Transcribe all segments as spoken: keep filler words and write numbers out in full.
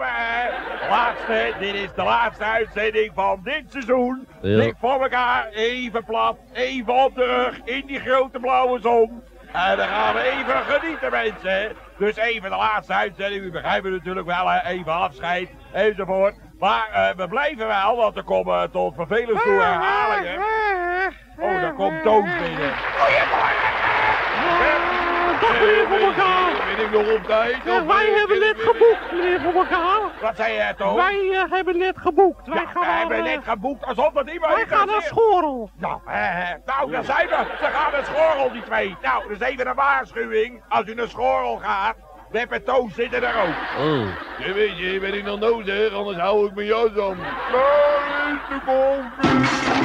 afgelopen. Hè. Laatste, dit is de laatste uitzending van dit seizoen. Ja. Dik voor elkaar, even plat, even op de rug, in die grote blauwe zon. En dan gaan we even genieten, mensen. Dus even de laatste uitzending, u begrijpt het natuurlijk wel, hè. Even afscheid, enzovoort. Maar uh, we blijven wel, want er komen tot vervelend toe herhalingen. Oh, daar komt Toon binnen. Goeiemorgen! Dag meneer Voor elkaar. Ben ik nog op tijd? Ja, wij hebben net geboekt, meneer Voor elkaar. Wat zei je, Toon? Wij uh, hebben net geboekt. Wij Ja, gaan we naar, hebben uh, net geboekt alsof het iemand Wij gaan naar Schorrel. Nou, eh, nou, daar zijn we. Ze gaan naar Schorrel, die twee. Nou, dus even een waarschuwing. Als u naar Schorrel gaat, Web en Toon zitten er ook. Oh. Ja, weet je, ben ik nog nodig, anders hou ik mijn jas om. Daar is de koffie.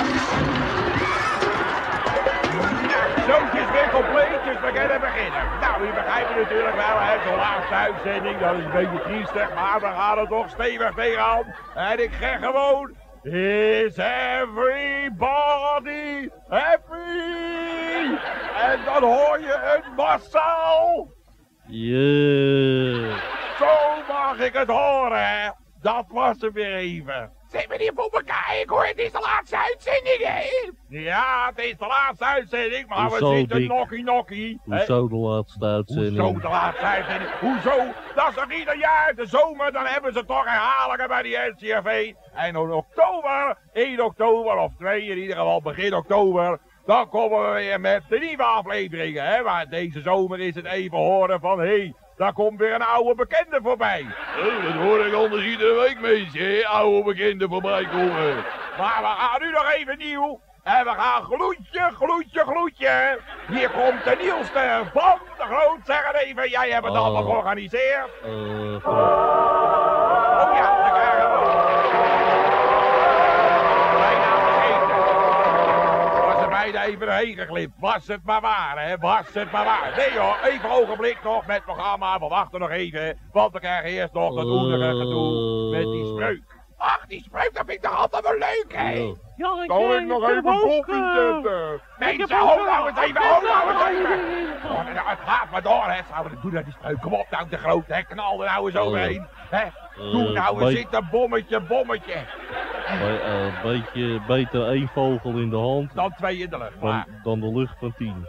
Nou, zootjes weer compleet, dus we kunnen beginnen. Nou, u begrijpt het natuurlijk wel, hè, zo'n laatste uitzending, dat is een beetje triestig, maar we gaan er toch stevig tegenaan. En ik zeg gewoon, is everybody happy? En dan hoor je een massaal. Yeah. Zo mag ik het horen, hè. Dat was er weer even. Zeg meneer voor elkaar, ik hoor het is de laatste uitzending, hè? Ja, het is de laatste uitzending, maar Hoezo, we zitten Dick? nokkie nokkie. hè? Hoezo de laatste uitzending? Hoezo de laatste uitzending? Hoezo? Dat is toch ieder jaar de zomer, dan hebben ze toch herhalingen bij die N C R V. En in oktober, één oktober of twee, in ieder geval begin oktober, dan komen we weer met de nieuwe afleveringen, hè. Maar deze zomer is het even horen van, hé, hey, daar komt weer een oude bekende voorbij. Oh, dat hoor ik anders iedere week, mensen, hè, oude bekende voorbij komen. Maar we gaan nu nog even nieuw. En we gaan gloedje, gloedje, gloedje. Hier komt de nieuwste van de Groot. Zeg het even, jij hebt het Oh. allemaal georganiseerd. Uh, Oh ja, dan krijgen we. Bijna vergeten. Was er bijna even heen geklipt. Was het maar waar, hè? Was het maar waar. Nee hoor, even ogenblik nog met het programma. We wachten nog even. Want we krijgen eerst nog dat oenige gedoe met die spreuk. Ach, die spreuk, dat vind ik toch altijd wel leuk, hè? ja. Ja, ik, Kan eh, ik nog heb even ook, koffie eh, zetten? ik Mensen, heb ook, hou eh, nou eens even, ik hou heb nou eens ook- even. Oh, nou, het gaat maar door, hè. Zou we doen dat die spreuk. Kom op nou, de grote, hè. Knal er nou eens Oh. overheen. Hè. Doe Eh, nou eens bij- zitten, bommetje, bommetje. Bij, eh, beetje, beter één vogel in de hand Dan twee in de lucht. dan, Maar dan de lucht van tien.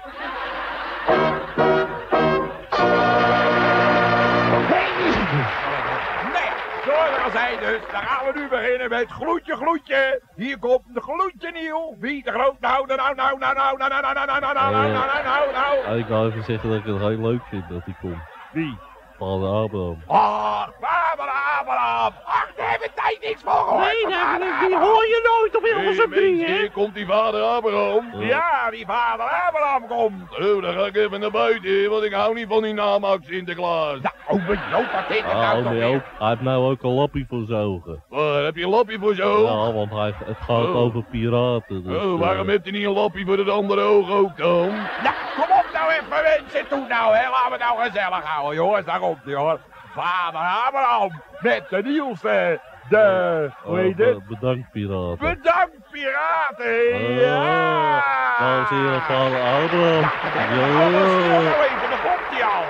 nee, zoals ik al zei dus, dan gaan we nu beginnen met gloedje, gloedje. Hier komt de gloedje nieuw. Wie de groot, nou, nou, nou, nou, nou, nou, nou, nou, nou, nou, nou, nou, nou, nou, nou, nou. Ah, ik wou even zeggen dat ik het heel leuk vind dat hij komt. Wie? Vader Abraham. Ach, Vader Abraham. Ach, daar hebben we tijd niks voor gehoord. Nee, van dat- Vader die Abraham. hoor je nooit op Hilversum drie, hè? komt die vader Abraham. Ja. Ja, die vader Abraham komt. Oh, dan ga ik even naar buiten, want ik hou niet van die naam Sinterklaas. Ja, oh, mijn Joop, wat is het Ah, nou oh, toch nee, weer? ook, hij heeft nou ook een lappie voor zijn ogen. Wat, heb je een lappie voor zo? Ja, want hij, het gaat Oh. over piraten. Dus, Oh, waarom eh, heeft hij niet een lappie voor het andere oog ook dan? Ja, kom op nou even mensen, toe nou hè, laten we het nou gezellig houden jongens, daar komt hij hoor. Vader Abraham, met de nieuwste, de, hoe oh, heet be- het? bedankt piraten. Bedankt piraten, Oh, ja! dames en heren, vader Abraham. Oh, dat is Ja. nog even, daar komt hij al.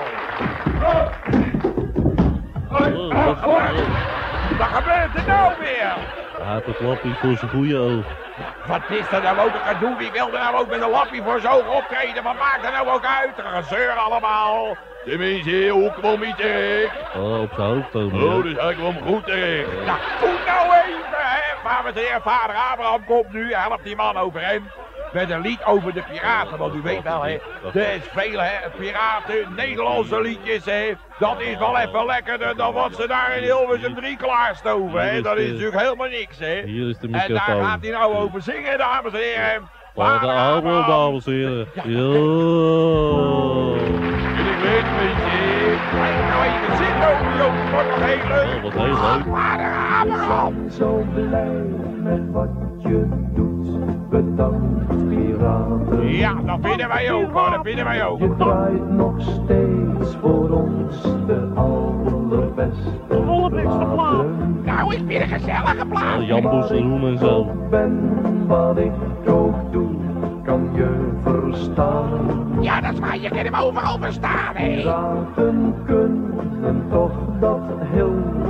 Oh, dat- oh, Wat gebeurt er nou weer? hij heeft het lappie voor zijn goede oog. Wat is er nou ook een gedoe? Wie wil er nou ook met een lappie voor zijn ogen optreden? Wat maakt er nou ook uit? Gezeur allemaal. Tenminste, hoe kwam hij terecht? Oh, op zijn hoofd ook. Oh, dus hij kwam goed terecht. Nou, goed nou even, hè. Maar met de heer vader Abraham komt nu, helpt die man over hem. Met een lied over de piraten, want u weet wel, hè. Er is veel, hè, piraten, Nederlandse liedjes, hè. Dat is wel even lekkerder dan wat ze daar in Hilversum drie klaarstoven, hè. Dat is natuurlijk helemaal niks, hè. Hier is de En daar microfoon. gaat hij nou over zingen, dames en heren. Vader Abraham, dames en heren. Ja. En ik weet een beetje, ga je nou even zitten over Joop, het wordt nog heel leuk. Oh, wat heel leuk. Vader Abraham. Zo blij met wat je doet, bedankt piraten. Ja, dat vinden wij ook hoor, dat vinden wij ook. Je draait nog steeds voor ons de allerbeste allerbeste plaat. platen. Nou, is weer een gezellige plaat. Oh, Jan Boesselroem en zo. Ik ben wat ik ook doe, kan je verstaan. Ja, dat is waar, je kan hem overal verstaan, hè. Piraten kunnen toch dat heel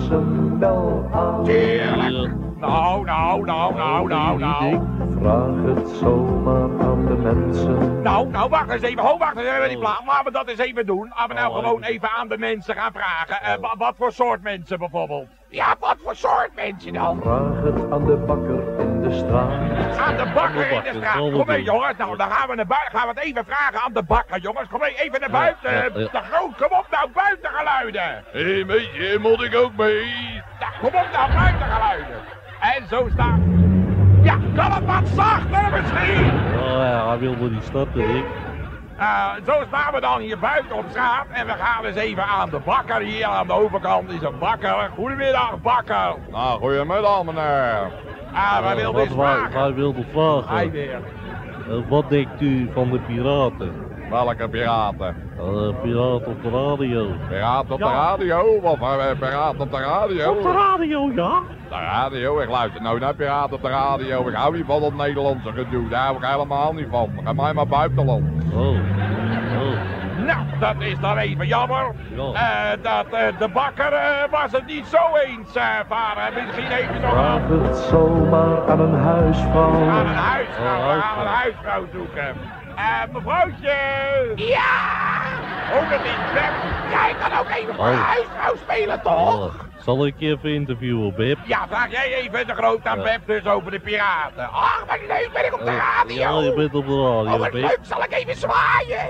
zijn bel aan. Tuurlijk. Nou, nou, nou, nou, nou, nou. Vraag het zomaar aan de mensen. Nou, nou, wacht eens even. Ho, wacht eens even die plaat. Laten we dat eens even doen. Laten we nou gewoon even aan de mensen gaan vragen. Uh, wa- wat voor soort mensen bijvoorbeeld? Ja, wat voor soort mensen dan? Vraag het aan de bakker in de straat. Aan de bakker in de straat. Kom mee, jongens. Nou, dan gaan we naar buiten. Gaan we het even vragen aan de bakker, jongens. Kom mee, even naar buiten. De groot, kom op nou, buitengeluiden. Hé, hey, meisje, moet ik ook mee? Nou, kom op nou, buitengeluiden. En zo staat... Ja, kan het wat zachter misschien? Oh ja, hij wilde niet starten, Rick. Uh, zo staan we dan hier buiten op straat en we gaan eens even aan de bakker. Hier aan de overkant is een bakker. Goedemiddag, bakker. Nou, goedemiddag meneer. Ah, wij wilden eens Wat wij, vragen. wij wilden vragen. Hij weer. Uh, wat denkt u van de piraten? Welke piraten? Uh, piraten op de radio. Piraten op Ja. de radio? Wat voor uh, piraten op de radio? Op de radio, ja. De radio? Ik luister nou naar piraten op de radio. Ik hou niet van dat Nederlandse gedoe. Daar hou ik helemaal niet van. Ga mij maar buitenland. Oh. Oh. Nou, dat is dan even jammer. Ja. Uh, dat uh, de bakker uh, was het niet zo eens, uh, vader. Misschien even nog Vraag aan, het zomaar aan een huisvrouw. aan een huisvrouw. Oh, We gaan een huisvrouw zoeken. Uh, mevrouwtje. Ja! Oh, dat is Beb. Jij kan ook even voor een Oh. huisvrouw spelen, toch? Oh. Zal ik je even interviewen, Beb? Ja, vraag jij even de groot aan Ja. Beb dus over de piraten. Ach, wat leuk, ben ik op de radio. Ja, je bent op de radio, Oh, wat Beb. leuk, zal ik even zwaaien?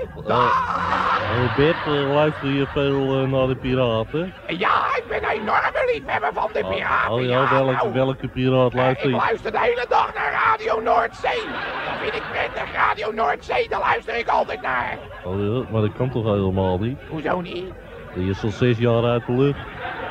Uh, Beb, uh, luister je veel uh, naar de piraten? Ja, ik ben een enorme liefhebber van de piraten. Oh ja, welke, nou. welke piraat Eh, luister ik je? luister de hele dag naar Radio Noordzee. Dat vind ik prettig, Radio Noordzee, daar luister ik altijd naar. Oh ja, maar dat kan toch helemaal niet? Hoezo niet? Die is al zes jaar uit de lucht.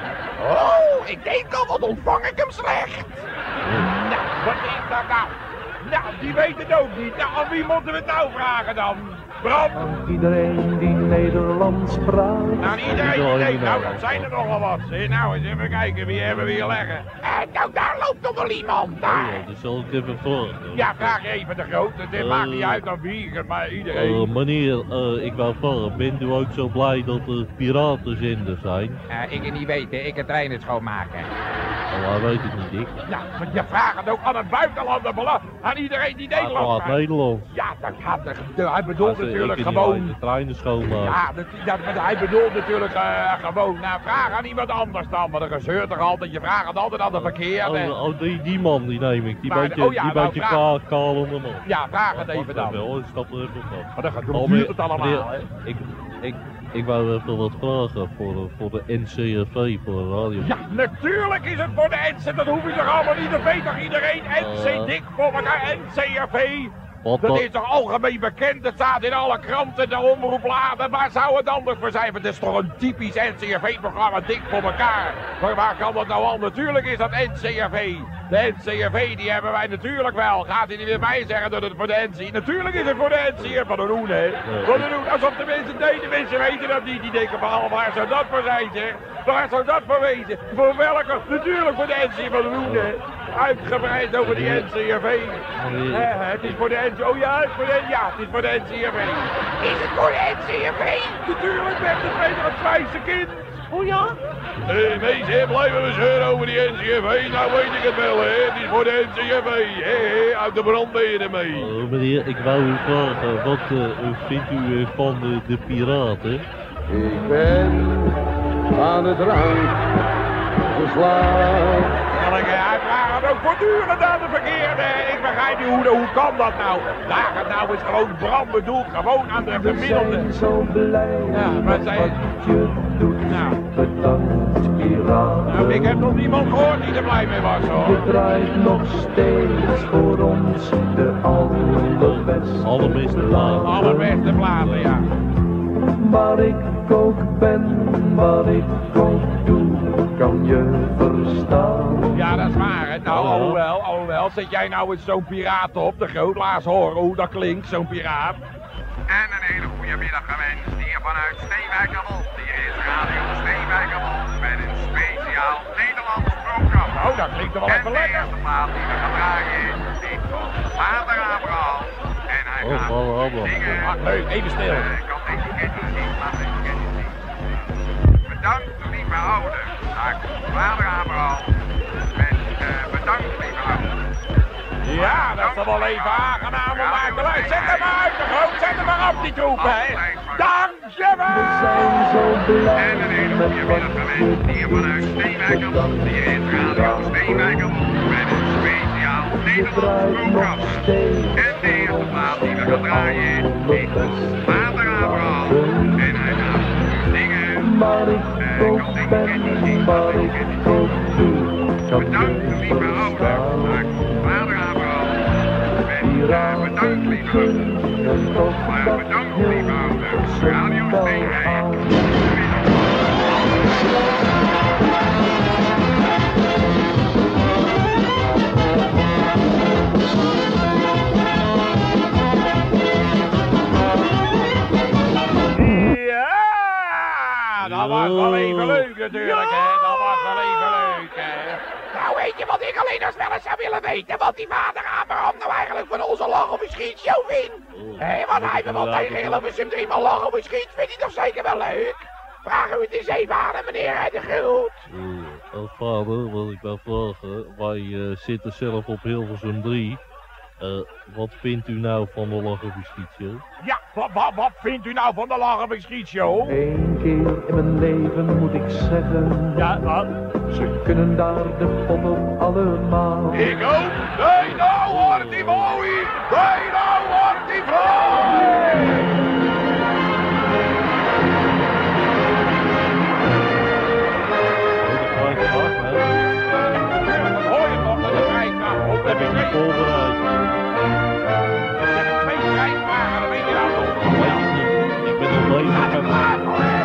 Oh, ik denk al, wat ontvang ik hem slecht. Nou, wat is dat nou? Nou, die weet het ook niet. Nou, aan wie moeten we het nou vragen dan? Bram? Aan iedereen die Nederlands praat. Nou, iedereen die denkt, nou, dat zijn er nogal wat. Zeg, nou, eens even kijken, wie hebben we hier leggen? Eh, nou, daar loopt toch wel iemand, Oh daar. ja, dat zal ik even vragen. Ja, vraag even de grote. Dit Eh, maakt niet uit aan wie, maar Uh, iedereen. meneer, uh, ik wou vragen, bent u ook zo blij dat er piratenzenders zijn? Uh, ik het niet weten, ik het treinen schoonmaken. Oh, hij weet het niet, ik. Ja, maar je vraagt het ook aan een buitenlander belang. Aan iedereen die Hij Nederlands praat praat. Nederlands. Ja, dat gaat er. de- Hij bedoelt Hij- natuurlijk ik kan gewoon. niet de treinen schoonmaken. Ja, dat, dat, maar hij bedoelt natuurlijk uh, gewoon. Nou, vraag aan iemand anders dan. Maar er gezeurt toch altijd. Je vraagt het altijd aan de verkeerde. Oh, oh die, die man, die neem ik. Die Maar, beetje, oh ja, die nou, beetje vraag- kaal, kalende man. Ja, vraag het even Wacht dan. Wel, ik stap er even op. Maar dan gaat Oh, hoe meneer- duurt het allemaal, meneer, hè? Ik, ik, ik wou even wat vragen voor, de- voor de N C R V, voor de radio. Ja, natuurlijk is het voor de N C. Dat hoef je toch allemaal niet. Dat weet toch iedereen? N C Eh. dik voor elkaar. N C R V. Wat Dat dan? is toch algemeen bekend, het staat in alle kranten, de omroepbladen. Waar zou het anders voor zijn? Het is toch een typisch N C R V-programma, dik voor elkaar. Maar waar kan dat nou al? Natuurlijk is dat N C R V. De N C R V, die hebben wij natuurlijk wel. Gaat hij niet weer bij zeggen dat het voor de N C... Natuurlijk is het voor de N C R van de Roen, hè. Van de Roen, alsof de mensen deden. Mensen weten dat niet. Die denken van, oh, waar zou dat voor zijn, zeg? Waar zou dat voor wezen? Voor welke? Natuurlijk voor de N C R van de Roen, hè. Uitgebreid over die N C R V. Meneer- Eh, het is voor de N C R V. Oh ja, het is voor de, ja, het is voor de N C R V. Is het voor de N C R V? Natuurlijk, met de tweede het wijze kind. Oh ja? Hé hey, mensen, blijven we zeuren over die N C R V? Nou weet ik het wel, hè. Het is voor de N C R V. Hé, hé, uit de brand ben je ermee. Oh, meneer, ik wou u vragen, wat uh, vindt u uh, van de, de piraten? Ik ben aan de drank geslagen. Hij vraagt het ook voortdurend aan de verkeerde. Ik begrijp niet hoe, hoe kan dat nou? Laag het nou eens gewoon brand bedoeld, gewoon aan de We gemiddelde. zijn zo blij Ja, maar met zij- wat je doet. Nou. Bedankt, piraten. Nou, ik heb nog niemand gehoord die er blij mee was, hoor. Je draait nog steeds voor ons de allerbeste Allerbeste plaat. Allerbeste platen, ja. Waar ik ook ben, wat ik ook doe, kan je verstaan. Ja, dat is waar, hè. Nou, Oh. alhoewel, alhoewel, zet jij nou eens zo'n piraat op, de groot, laat eens horen hoe dat klinkt, zo'n piraat. En een hele goede middag gewenst hier vanuit Steenwijkerwold. Hier is Radio Steenwijkerwold met een speciaal Nederlands programma. Nou, dat klinkt toch wel En even de lekker. eerste plaat die we gaan draaien is die van Vader Abraham. En hij Oh, gaat Vader Abraham. zingen. Ah, leuk, even stil. Eh, ik kan deze kennis niet, maar deze kennis niet. Bedankt lieve ouders Daar komt vader Abraham. Met uh, bedankt, lieve ouders. Ja, dat is wel even aangenaam om uit te luisteren. Zet hem uit, de groot, zet hem maar op die troep, hè. Dankjewel! We zijn zo blij En een hele goede middag gewenst hier vanuit Steenwijkermond. Hier is Radio Steenwijkermond met een speciaal Nederlands programma. En de eerste plaat die we gaan draaien is Vader Abraham. En hij gaat zingen. Maar ik ook ben, maar ik ook doe. Bedankt lieve ouders. Vader Abraham. En uh, bedankt lieve ouders. Maar bedankt lieve ouders. Radio Steenwijk. Dat was wel even leuk natuurlijk, hè. Dat was wel even leuk, hè. Nou, weet je wat ik alleen nog wel eens zou willen weten? Wat die vader Abraham nou eigenlijk van onze lach op een schietshow vindt? Hé, want hij heeft wel tegen Hilversum driemaal lach op een schiet. Vindt hij toch zeker wel leuk? Vragen we het eens even aan hem, meneer Hij de Groot. Uh, als vader wil ik nou vragen, wij uh, zitten zelf op Hilversum drie. Uh, wat vindt u nou van de Lach op een Schietshow? Ja, wat, wat, wat vindt u nou van de Lach op een Schietshow? Eén keer in mijn leven moet ik zeggen. Ja, wat? Ze kunnen daar de pot op allemaal. Ik ook. Nee, nou wordt die mooi. Nee, nou wordt die mooi. Hoor je nog met de vrijvraag? Of heb ik niet voorbereid? Ik heb twee vrijvragen, dan weet je nou toch. Weet ik niet. Ik ben nog bezig met...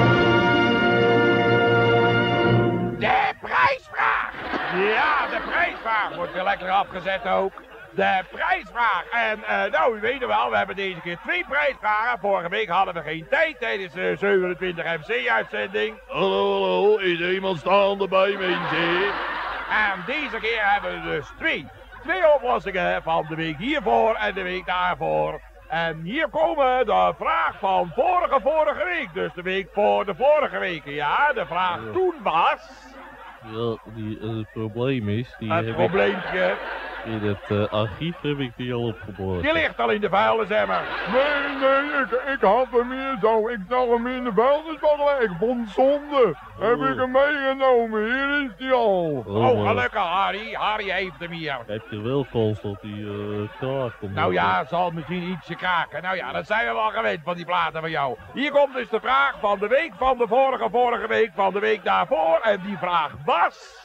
De prijsvraag. Ja, de prijsvraag wordt weer lekker afgezet ook. De prijsvraag. En uh, nou, u weet het wel, we hebben deze keer twee prijsvragen. Vorige week hadden we geen tijd tijdens de zevenentwintig M C-uitzending. Hallo, hallo, is er iemand staande bij mensen? En deze keer hebben we dus twee. Twee oplossingen van de week hiervoor en de week daarvoor. En hier komen de vraag van vorige, vorige week. Dus de week voor de vorige week. Ja, de vraag Ja. toen was... Ja, die, uh, het probleem is, die Het heb probleempje. ik, in het uh, archief heb ik die al opgeborgen. Die ligt al in de vuilnisemmer. Nee, nee, ik, ik had hem hier zo. Ik zag hem in de vuilnisbak. Ik vond zonde. Heb ik hem meegenomen. Hier is hij al. Oh, gelukkig Harry. Harry heeft hem hier. Heb je wel kans dat die uh, kraakt? Omdat Nou ja, het zal misschien ietsje kraken. Nou ja, dat zijn we wel gewend van die platen van jou. Hier komt dus de vraag van de week van de vorige, vorige week, van de week daarvoor. En die vraag was...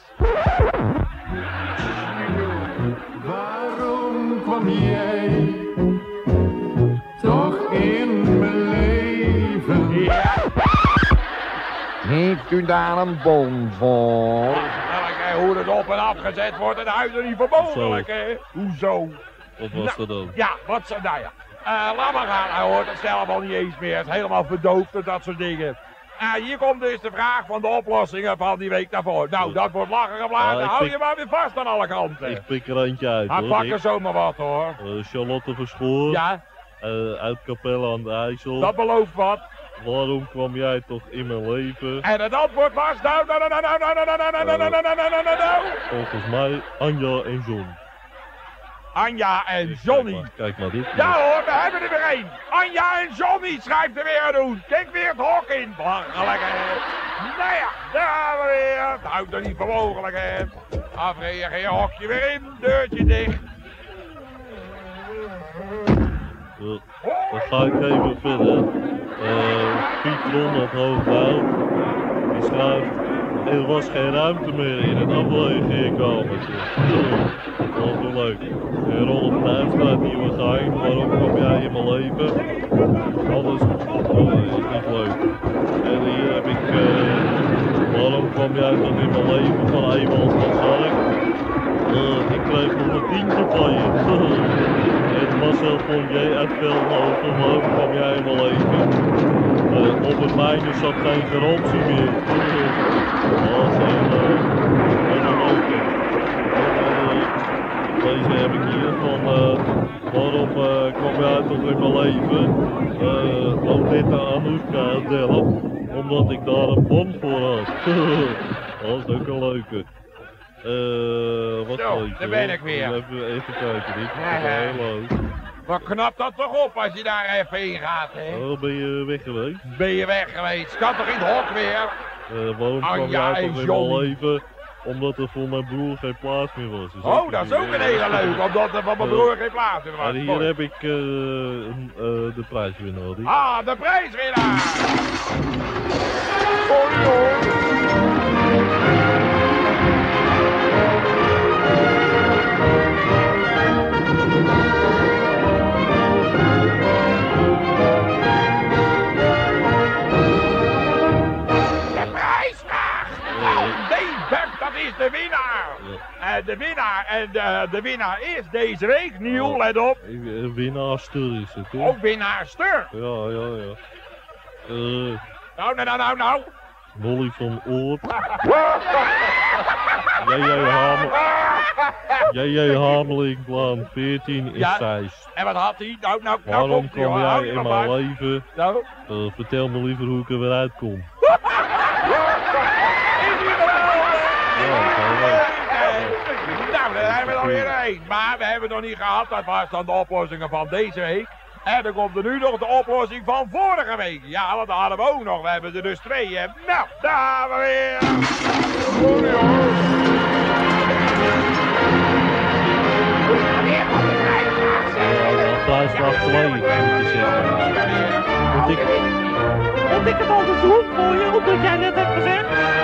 Waarom kwam jij toch in mijn leven? Ja. Heeft u daar een bon voor? Ach, hoe het op en afgezet wordt, het huis er niet vermogelijk, hè? Hoezo? Wat was dat dan? Ja, wat ze, nou ja. Uh, laat maar gaan, hij hoort het zelf al niet eens meer. Het is helemaal verdoofd en dat soort dingen. Uh, hier komt dus de vraag van de oplossingen van die week daarvoor. Nou, dat wordt lachen geblazen. Ah, Hou pik... je maar weer vast aan alle kanten. Ik pik er eentje uit, Hij hoor. pakt Ik... er zomaar wat, hoor. Uh, Charlotte Verschoor. Ja? Uh, uit Capelle aan de IJssel. Dat belooft wat. Waarom kwam jij toch in mijn leven? En het antwoord was nou, nou, nou, nou, nou, nou, nou, nou, nou, nou, nou, nou, nou, nou, nou, nou. Volgens mij Anja en John. Anja en Johnny. Kijk maar, kijk maar dit. Ja hoor, we hebben er weer één. Anja en Johnny schrijft er weer aan doen. Kijk weer het hok in. Belachelijk, hè. Nou ja, daar gaan we weer. Het houdt er niet voor mogelijk, hè. Afreageren, hokje weer in. Deurtje dicht. Uh, dan ga ik even verder. Uh, Piet Ronald Hoogdouw. Die schrijft... Er was geen ruimte meer in het aflegeerkamertje. Dat was wel leuk. En Rolf Nijmstraat die we gaan. Waarom kwam jij in mijn leven? Alles oh, is niet leuk. En hier heb ik... Uh, waarom kwam jij dan in mijn leven van Ewald van Zark? Uh, ik kreeg nog een tientje van je. En Marcel Fournier uit Veldhoven. Waarom kwam jij in mijn leven? Uh, op het mijne zat geen garantie meer. Dat was heel leuk. Heel leuk. Deze heb ik hier van uh, waarom uh, kwam jij toch in mijn leven? Uh, Odetta Anoushka zelf, omdat ik daar een bon voor had. Dat is ook een leuke. Eh, wat Zo, leuk, daar hoor. ben ik weer. Even, even kijken, dit is Ja, ja. heel leuk. Maar knap dat toch op als je daar even heen gaat, hè? Oh, ben je weg geweest? Ben je weg geweest? Kan toch in het hok weer? Uh, waarom Oh, kwam ja, jij toch in Johnny. mijn leven? Omdat er voor mijn broer geen plaats meer was. Dus Oh, ik- dat is ook een hele leuke, omdat er van mijn broer geen plaats in was. En hier heb ik uh, een, uh, de prijswinnaar. Die. Ah, de prijswinnaar! Sorry hoor. De prijsvraag! Nou, Dave, dat is de winnaar! En de winnaar, en de, de winnaar is deze week, Niel, let op. Een winnaarster is het, hoor. Ook winnaarster. Ja, ja, ja. Uh, Nou, nou, nou, nou, nou. Molly van Oort. J J Hamel. J J Hamelingplan veertien in Ja. Zeist. En wat had hij? Nou, nou, nou Waarom komt hij, kwam hoor. Hou jij je in nog mijn maar. leven? Nou? Uh, vertel me liever hoe ik er weer uitkom. Is hij geweldig? Ja, dat is wel leuk. Nou, daar hebben we er weer één. Maar we hebben het nog niet gehad. Dat was dan de oplossingen van deze week. En dan komt er nu nog de oplossing van vorige week. Ja, want daar hadden we ook nog. We hebben er dus twee. Hè. Nou, daar gaan we weer. Sorry hoor. Uh, Prijsvraag twee, moet je zeggen. Moet ik... Moet ik het anders doen voor je, omdat jij net hebt gezegd?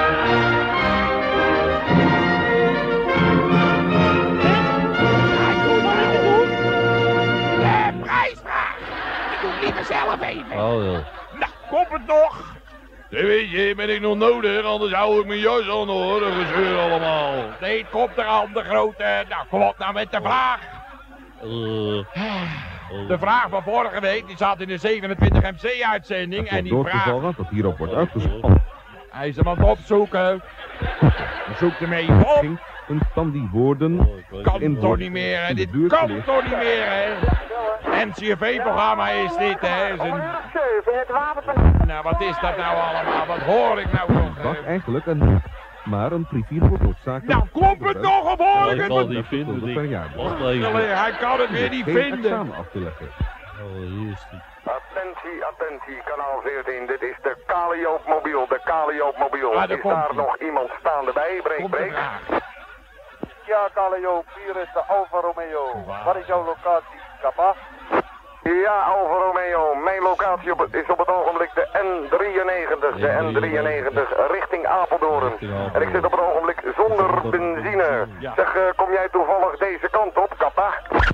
De prijsvraag. Ik doe het liever zelf even. Oh ja. Nou, komt het nog? Weet je, ben ik nog nodig, anders hou ik mijn jas aan hoor, dat gezeur allemaal. Nee, het komt er aan, de grote. Nou, kom op nou met de vraag. Uh, De vraag van vorige week, die zat in de zevenentwintig M C-uitzending. En die vraag... dat hierop wordt uitgesproken. Hij is hem aan het opzoeken. Zoek hem even op. Een stand die woorden Kan toch niet meer, hè? Dit kan toch niet meer, hè? N C R V-programma is dit, hè? Is een... Nou, wat is dat nou allemaal? Wat hoor ik nou nog? was hè? eigenlijk een, maar een rivier wordt noodzakelijk. Nou, klopt het nog of hoor ik ik het? kan die vinden. per Die... jaar. Wacht even. Hij kan het weer niet Geen vinden. examen af te leggen. Oh, hier is die. Attentie, attentie, kanaal veertien. Dit is de Kalioopmobiel, de Kalioopmobiel. Ah, daar is komt daar ie. nog iemand staande bij? Breek, Komt de breek. vraag. Ja, Kaleo, hier is de Alfa Romeo. Wat is jouw locatie, Kappa? Ja, Alfa Romeo. Mijn locatie op het, is op het ogenblik de N drieënnegentig. De N drieënnegentig richting Apeldoorn. En ik zit op het ogenblik zonder benzine. Zeg, eh, kom jij toevallig deze kant op, Kappa?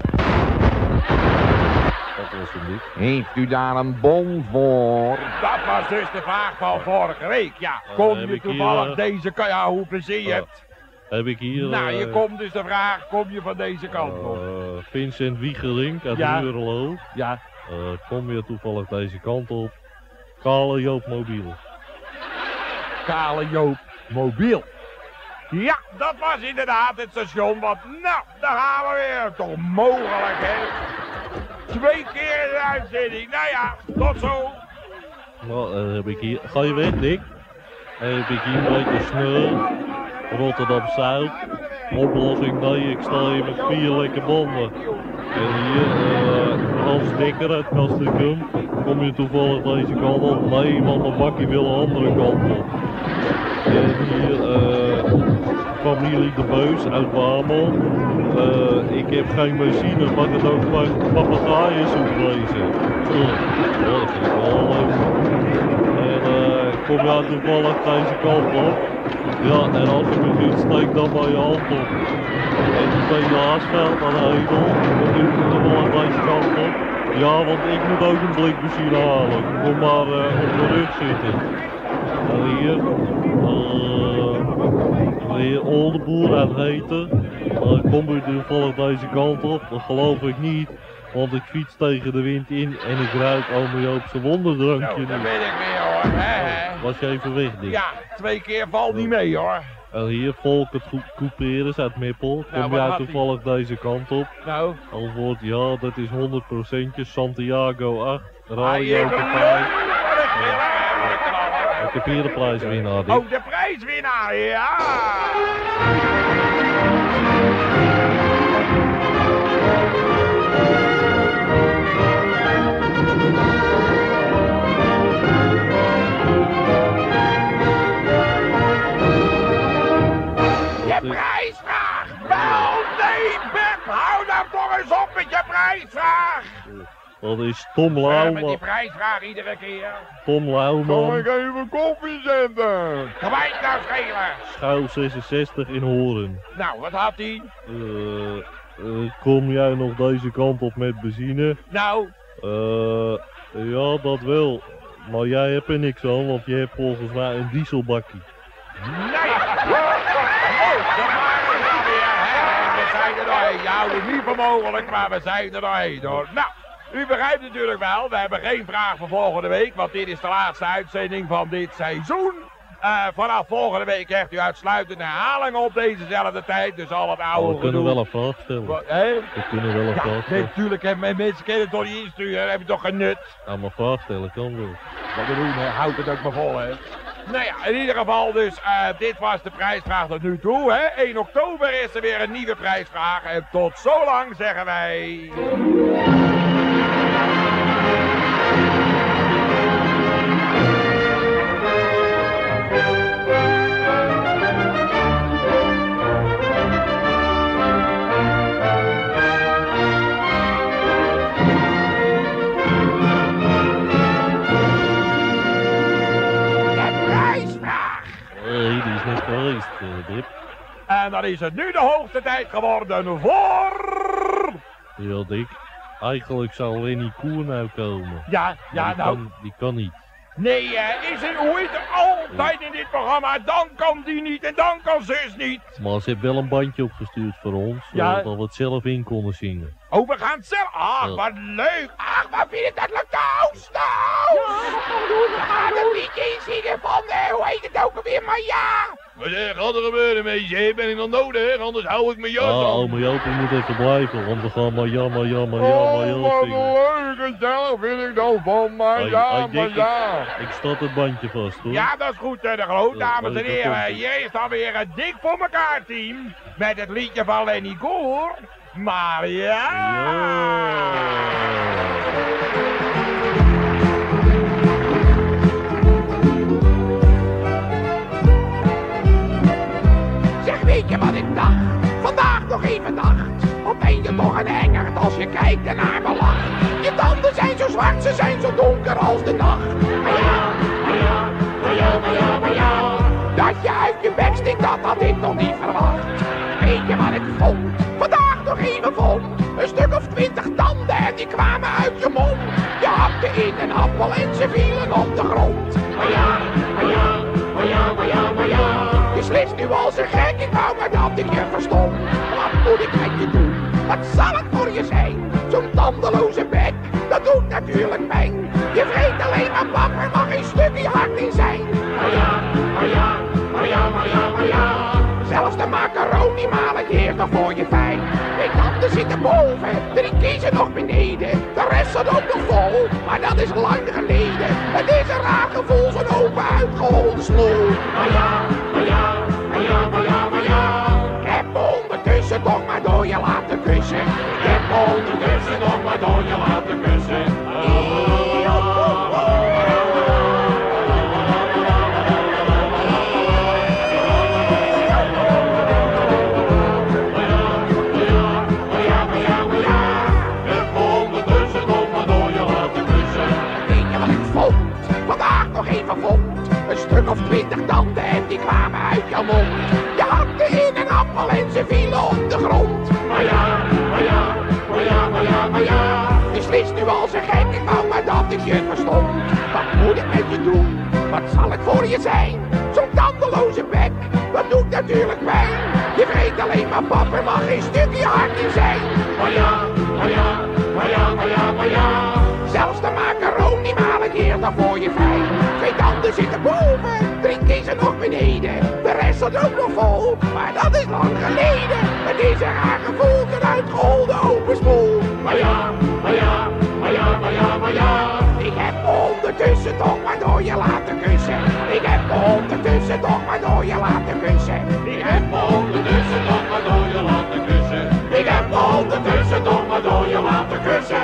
Dat was hem niet. Heeft u daar een bon voor? Dat was dus de vraag van vorige week. Ja, Eh, kom heb je ik hier, toevallig eh, deze kant? Ja, hoe plezier je eh, hebt. Heb ik hier... Nou, je eh, komt dus de vraag, kom je van deze kant op? eh, Vincent Wiegelink uit Ja. Ruurlo. Ja. Uh, kom je toevallig deze kant op? Kale Joop Mobiel. Kale Joop Mobiel. Ja, dat was inderdaad het station, want nou, daar gaan we weer. Toch mogelijk, hè? Twee keer in de uitzending. Nou ja, tot zo. Nou, eh, heb ik hier... Ga je weg, Dick? En heb ik hier een beetje sneu. Rotterdam-Zuid. Oplossing, nee, ik sta hier met vier lekke bommen. En hier, uh, Hans Dikker uit Castricum. Kom je toevallig deze kant op? Nee, want mijn bakkie wil een andere kant op. En hier, uh, familie De Beus uit Wamel. Uh, ik heb geen benzine, mag het ook maar papegaaien zoek lezen. Uh, dat vind ik wel leuk. En uh, kom jij toevallig deze kant op? Ja, en als ik me ziet, steek dan bij je hand op. En toen ben je Haasveld aan de Hedel. Dan doe ik toevallig deze kant op. Ja, want ik moet ook een blik benzine halen. Kom maar uh, op de rug zitten. En hier, uh, hier Oldeboer uit Heten. Dan kom je toevallig deze kant op. Dat geloof ik niet. Want ik fiets tegen de wind in en ik ruik Ome Joopse wonderdrankje Nou, daar nu. ben ik mee hoor. Hè, hè. Was je even weg, Dick? Ja, twee keer valt niet mee hoor. En hier Volkert Couperus uit Mippel. Kom Nou, wat jij had hij? toevallig deze kant op? Nou. Antwoord ja, dat is honderd procent Santiago acht. Ah, Radio je hebt Kapij. een leuk. Wat een knallen. Ik heb hier de prijswinnaar. Dick. Oh, de prijs. prijswinnaar, ja! Je prijsvraag! Wel, nee, Bert, hou nou toch eens op met je prijsvraag! Dat is Tom Uh, Lauw, met die prijsvraag iedere keer. Tom Zal Lauwman, ik even koffie zetten? Kwijt nou schelen! schuil zesenzestig in Horen. Nou, wat had hij? Eh, eh, kom jij nog deze kant op met benzine? Nou, Eh, ja, dat wel. Maar jij hebt er niks aan, want je hebt volgens mij een dieselbakkie. nee! Oh, daar waren we nou weer, hè? We zijn er doorheen. Je houdt het niet voor mogelijk, maar we zijn er doorheen, hoor. Nou, u begrijpt natuurlijk wel, we hebben geen vraag voor volgende week, want dit is de laatste uitzending van dit seizoen. Uh, vanaf volgende week krijgt u uitsluitend herhalingen op dezezelfde tijd, dus al het oude Oh, we kunnen gedoe. wel een vraag stellen. Wat, hè? We kunnen wel een Ja, vraag nee, stellen. natuurlijk, hè, mijn mensen kennen het toch niet insturen, dan heb je toch genut. Ja, maar vraag stellen kan wel. Wat we doen, hè, houdt het ook maar vol, hè. Nou ja, in ieder geval dus, uh, dit was de prijsvraag tot nu toe, hè. één oktober is er weer een nieuwe prijsvraag en tot zo lang zeggen wij... Nee, die is niet geweest, uh, Dip. En dan is het nu de hoogste tijd geworden voor... Ja, Dick. Eigenlijk zou Lenny Koer nou komen. Ja, ja, Maar die nou... Kan, die kan niet. Nee, uh, is het, hoe is het altijd in dit programma? Dan kan die niet en dan kan zus niet. Maar ze heeft wel een bandje opgestuurd voor ons, Ja. zodat we het zelf in konden zingen. Oh, we gaan het zelf... Ach, Ja. wat leuk. Ach, wat vind je dat leuk thuis, nou? We gaan een liedje inzingen van, eh, hoe heet het ook alweer, maar ja. Wat gaat er gebeuren, meisje? Ben ik nog nodig, anders hou ik mijn jas Ah, aan. ome Joop, je moet even blijven, want we gaan maar ja, maar ja, maar ja, maar Oh, ja wat zingen. een leuke zelf vind ik dan van, maar Hey, ja, hey, maar Dick, ja. Ik, ik start het bandje vast, hoor. Ja, dat is goed, hè, de groot, Ja, dames en dat heren. komt-ie. Hier is dan weer een dik voor elkaar team. Met het liedje van Lenny Koer. Maar ja... Zeg, weet je wat ik dacht? Vandaag nog even dacht. Wat ben je toch een engert als je kijkt en naar me lacht. Je tanden zijn zo zwart, ze zijn zo donker als de nacht. Maar ja, maar ja, maar ja, maar ja, maar ja. Dat je uit je bek stikt, dat had ik nog niet verwacht. Weet je wat ik vond? Vandaag nog even vond. Een stuk of twintig tanden en die kwamen uit je mond. Je hapte in een appel en ze vielen op de grond. Maar ja, maar ja, maar ja, maar ja, maar ja. Je slist nu als een gek, ik wou maar dat ik je verstond. Wat moet ik met je doen? Wat zal het voor je zijn? Zo'n tandeloze bek, dat doet natuurlijk pijn. Je vreet alleen maar pap, er mag geen stukje hart in zijn. Maar ja, maar ja, maar ja, maar ja, maar ja. Zelfs de macaroni maal ik eerst nog voor je fijn. Twee tanden zitten boven, drie kiezen nog beneden. De rest zat ook nog vol, maar dat is lang geleden. Het is een raar gevoel, zo'n open uitgeholde snoel. Maar ja, maar ja, maar ja, maar ja, maar ja. Ik heb me ondertussen toch maar door je laten kussen. Ik heb me ondertussen nog maar door je laten kussen. Een stuk of twintig tanden en die kwamen uit jouw mond. Je hakte in een appel en ze vielen op de grond. Maar ja, maar ja, maar ja, maar ja, maar ja. Je slist nu als een gek, ik wou maar dat ik je verstond. Wat moet ik met je doen? Wat zal ik voor je zijn? Zo'n tandeloze bek, dat doet natuurlijk pijn. Je vreet alleen maar pap, er mag geen stukje hart in zijn. Maar ja, maar ja, maar ja, maar ja, maar ja. Zelfs de macaroni maal ik eerder voor je fijn. Twee tanden zitten boven, drie kiezen nog beneden. De rest zat ook nog vol, maar dat is lang geleden. Het is een raar gevoel, een uitgeholde open spoel. Maar ja, maar ja, maar ja, maar ja, maar ja. Ik heb me ondertussen toch maar door je laten kussen. Ik heb me ondertussen ondertussen toch maar door je laten kussen. Ik heb me ondertussen toch maar door je laten kussen. Ik heb me ondertussen toch maar door je laten kussen.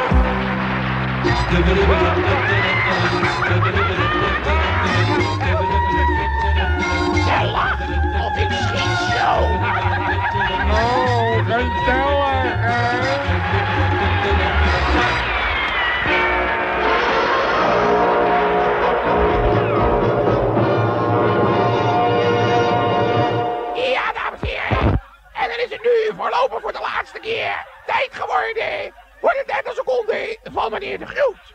Stella, of ik schiet zo. Oh, geen Stella, hè? Ja, dames en heren. En dan is het nu voorlopig voor de laatste keer tijd geworden voor de dertig seconden van meneer De Groot.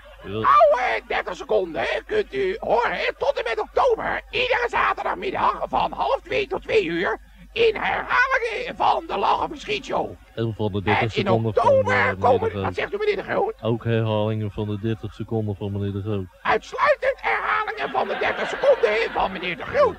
Oude dertig seconden kunt u horen tot en met oktober. Iedere zaterdagmiddag van half twee tot twee uur. In herhalingen van de Lach of een Schietshow. En van de dertig En in seconden van oktober uh, komen... meneer De Wat zegt u meneer De Groot? Ook herhalingen van de dertig seconden van meneer De Groot. Uitsluitend herhalingen van de dertig seconden van meneer De Groot.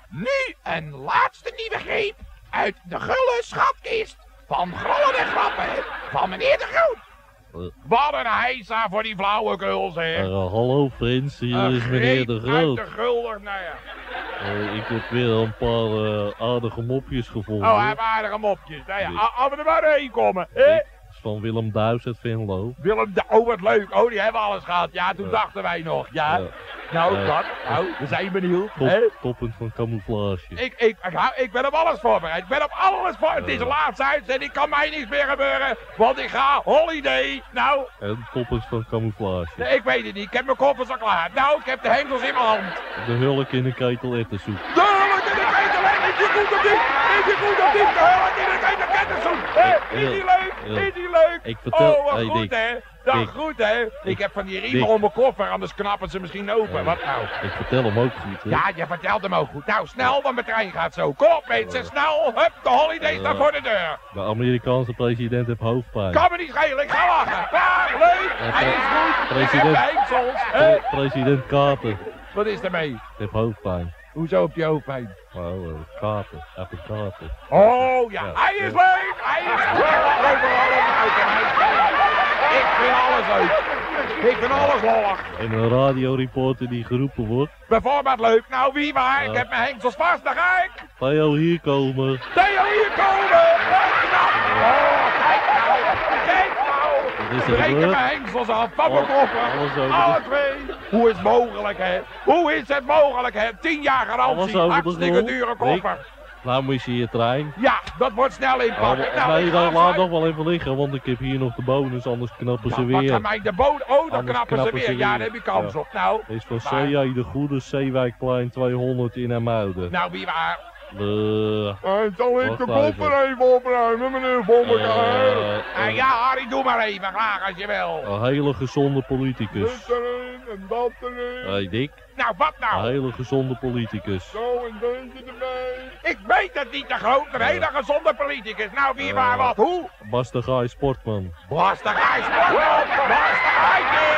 Nu een laatste nieuwe greep uit de gulle schatkist van grollen en grappen van meneer De Groot. Uh, Wat een heisa voor die flauwekul, zeg. uh, hallo Frans, hier Een is meneer greep De uit Groot. de gulder, nou ja. Uh, ik heb weer een paar uh, aardige mopjes gevonden. Oh, hij heeft aardige mopjes. Nou ja, Nee. als we er maar heen komen. Hè? Dit is van Willem Duis uit Venlo. Willem, de- oh wat leuk. Oh, die hebben alles gehad. Ja, toen Ja. dachten wij nog. Ja. Ja. Nou, Ja. dat. Nou, we zijn benieuwd. Top, Hè? toppunt van camouflage. Ik, ik, ik, hou- ik ben op alles voorbereid. Ik ben op alles voor. Het is de laatste uitzending. Kan mij niks meer gebeuren. Want ik ga holiday. Nou, En toppunt van camouflage. nee, ik weet het niet. Ik heb mijn koffers al klaar. Nou, ik heb de hengels in mijn hand. De hulk in de ketel ettensoep. De hulk in de ketel. Hè? Is je goed of niet? Is je goed of niet? De hulk in de ketel. Kettensoep. Hè? Is die leuk? Is die leuk? Ik vertel... Oh, wat Hey, goed, Dick. hè? Dat Dick. goed, hè? Ik heb van die riemen Dick. om mijn koffer, anders knappen ze misschien open. Ja. Wat nou? Ik vertel hem ook goed, hè? Ja, je vertelt hem ook goed. Nou, snel, want mijn trein gaat zo. Kom op, mensen, snel. Hup, de holiday staat voor de deur. De Amerikaanse president heeft hoofdpijn. Kan me niet schelen, ik ga lachen. Klaar, leuk. Ja, Hij is goed. president- Ik heb de hengsels. hè? Pre- president Carter Wat is ermee? heeft hoofdpijn. Hoezo op je hoofdpijn? Oh, uh, Carter. Even Carter. Oh, ja, Ja. hij is leuk. Hij is leuk. Overal uit en hij- Ik vind alles leuk. Ik vind alles lollig. En een radioreporter die geroepen wordt. Bijvoorbeeld leuk. Nou, wie waar? Ik Ja. heb mijn hengsels vast, daar ga ik. Theo, hier komen. Theo, hier komen. Leuk knap. Oh, kijk nou. Kijk nou. Wat is er Breken gebeurd? mijn hengsels af van mijn Alles- koffer. alles over Alle de- twee. Hoe is het mogelijk, hè? Hoe is het mogelijk, hè? Tien jaar Alles garantie. over de Hartstikke grond. dure Rick. koffer. Nou mis je je trein. Ja, dat wordt snel inpakken. Oh, Nou, nee, ik dan ga laat uit. nog wel even liggen, want ik heb hier nog de bonus, anders knappen Ja, ze wat weer. kan mij de boot... Oh, dan Anders knappen ze knappen weer. ze Ja, weer. daar heb je kans Ja. op. Nou, Dit is van maar- C J de Goede, Zeewijkplein tweehonderd in Hermuiden. nou, wie waar? De... Hey, zal ik de Wacht koffer even opruimen, meneer Bommekaar? eh, Ah, ja, Harry, doe maar even. Graag als je wil. Een hele gezonde politicus. Dit erin en dat erin. Hey Dick, Nou, wat een nou? hele gezonde politicus. Zo, een deze erbij. Ik weet het niet te groot. Een hele gezonde politicus. Nou, wie waar wat? Hoe? Bas de Gaai Sportman. Was de gijs? Was de gijsje?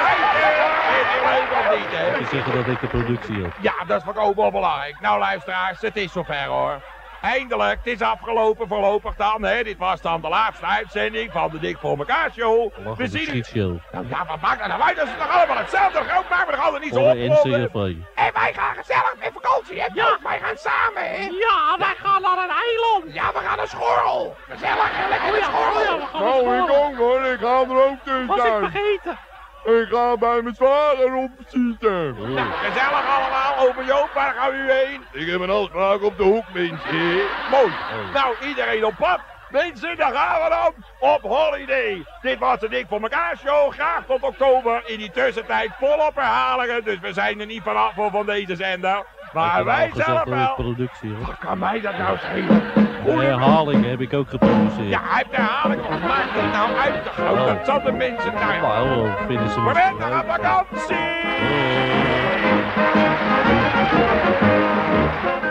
Is je leuk of niet, hè? Ik wil zeggen dat ik de productie heb. Ja, dat is voor ook wel belangrijk. Nou, luisteraars, het is zover hoor. Eindelijk, het is afgelopen voorlopig dan. Hè. Dit was dan de laatste uitzending van de Dik voor elkaar show. Lach We op de zien u. schietshow. Nou ja, wat maakt dat nou uit? Dat is toch allemaal hetzelfde? Groot maken we er altijd niet zo Voor de opgewonden. N C F A. En wij gaan gezellig met vakantie, hè? Ja. Wij gaan samen, hè? Ja, wij gaan naar een eiland. Ja, we gaan naar Schorrel. Gezellig, hè? Lekker Oh naar ja, oh Schorrel. ja, we gaan naar Nou, ik Schorrel. ook hoor, ik ga er ook Was ik tussen. vergeten. Ik ga bij mijn zwager opzitten. Oh. Nou, gezellig allemaal. Open Joop, waar gaan u heen? Ik heb een afspraak op de hoek, mensen. Mooi. Oh. Nou, iedereen op pad. Mensen, daar gaan we dan op holiday. Dit was de Dik voor elkaar show. Graag tot oktober. In die tussentijd volop herhalingen. Dus we zijn er niet vanaf voor van deze zender. Maar wij zelf wel. productie hoor. Wat kan mij dat nou schelen? De herhalingen heb ik ook geproduceerd. Ja, hij heeft de herhaling. Wat maakt het nou uit te groot? Dat zat de mensen daar. Nou, vinden ze misschien Prettige leuk. vakantie! Oh.